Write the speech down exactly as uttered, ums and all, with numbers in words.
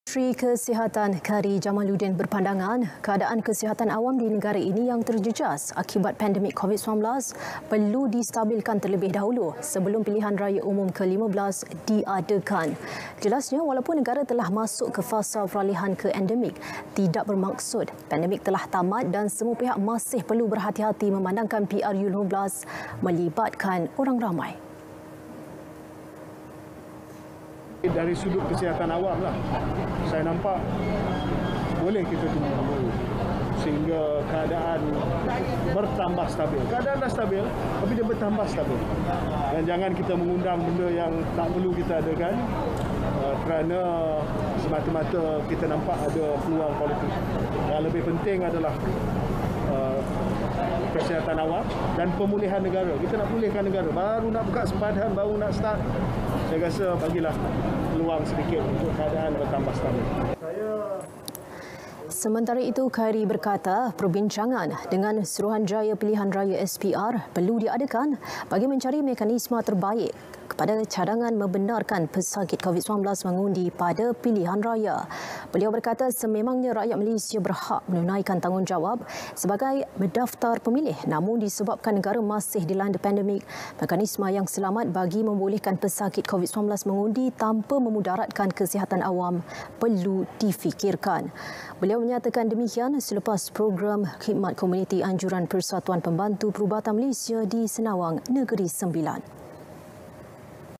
Menteri Kesihatan Khairy Jamaluddin berpandangan keadaan kesihatan awam di negara ini yang terjejas akibat pandemik COVID sembilan belas perlu distabilkan terlebih dahulu sebelum pilihan raya umum ke lima belas diadakan. Jelasnya, walaupun negara telah masuk ke fasa peralihan ke endemik, tidak bermaksud pandemik telah tamat dan semua pihak masih perlu berhati-hati memandangkan P R U lima belas melibatkan orang ramai. Dari sudut kesihatan awam lah, saya nampak boleh kita tunggu sehingga keadaan bertambah stabil. Keadaan dah stabil, tapi dia bertambah stabil. Dan jangan kita mengundang benda yang tak perlu kita adakan uh, kerana semata-mata kita nampak ada peluang politik. Yang lebih penting adalah uh, kesihatan awam dan pemulihan negara. Kita nak pulihkan negara, baru nak buka sempadan, baru nak start. Saya rasa bagilah peluang sedikit untuk keadaan bertambah stabil. Saya Sementara itu, Khairy berkata perbincangan dengan Suruhanjaya Pilihan Raya S P R perlu diadakan bagi mencari mekanisme terbaik kepada cadangan membenarkan pesakit COVID sembilan belas mengundi pada pilihan raya. Beliau berkata sememangnya rakyat Malaysia berhak menunaikan tanggungjawab sebagai mendaftar pemilih, namun disebabkan negara masih dilanda pandemik, mekanisme yang selamat bagi membolehkan pesakit COVID sembilan belas mengundi tanpa memudaratkan kesihatan awam perlu difikirkan. Beliau menyatakan demikian selepas program khidmat komuniti anjuran Persatuan Pembantu Perubatan Malaysia di Senawang, Negeri Sembilan.